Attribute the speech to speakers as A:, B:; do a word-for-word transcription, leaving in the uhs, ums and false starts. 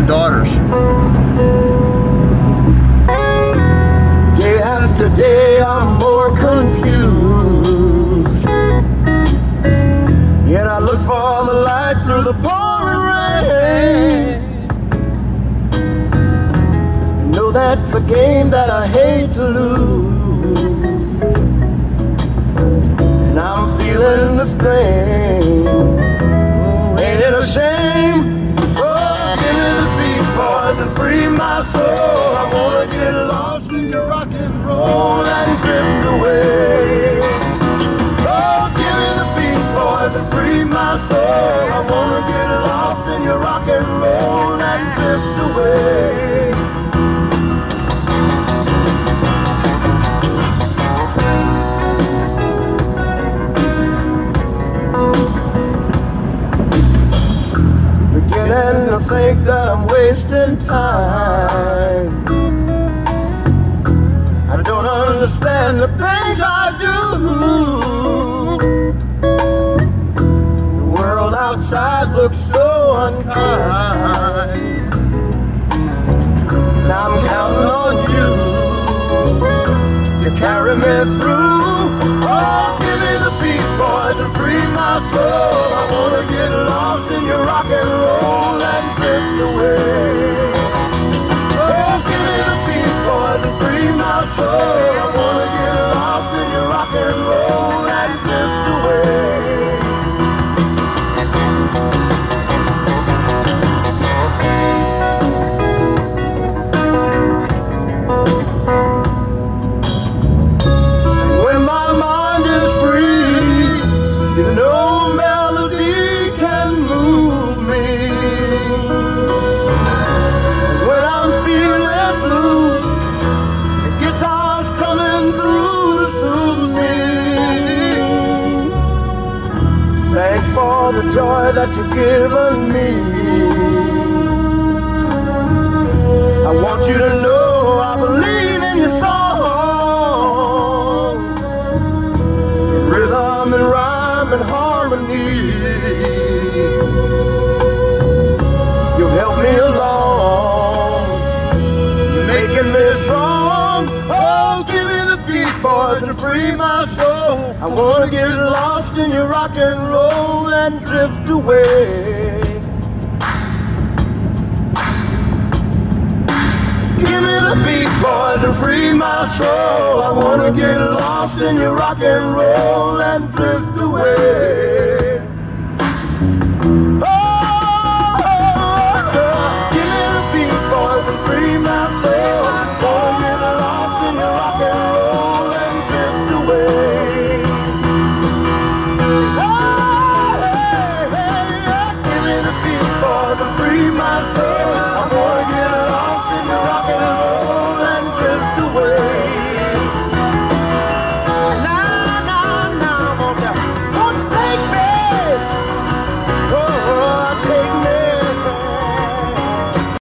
A: and daughters.
B: Day after day I'm more confused, yet I look for the light through the pouring rain. You know that's a game that I hate to lose, and I'm feeling the strain. Oh, ain't it a shame? Oh, give me the Beach Boys and free my soul. I wanna get lost in your rock and roll and drift away. Oh, give me the Beach Boys and free my soul. I wanna get lost in your rock and roll and drift away. Beginning to think that I'm wasting time. I don't understand the things I do. The world outside looks so unkind, and I'm counting on you to carry me through. Oh, give me the Beach Boys and free my soul. I wanna get lost in your rock and roll and drift away. Oh, give me the Beach Boys and free my soul. I wanna get lost in your rock and roll and drift away. And when my mind is free, you know melody can move me. When I'm feeling blue, the guitar's coming through to soothe me. Thanks for the joy that you've given me. I want you to know I believe in your song, rhythm and rhyme and harmony. You've helped me along, you're making me strong. Oh, give me the Beach Boys and free my soul. I wanna get lost in your rock and roll and drift away. Give me the Beach Boys and free my soul. I wanna get lost in your rock and roll and drift away.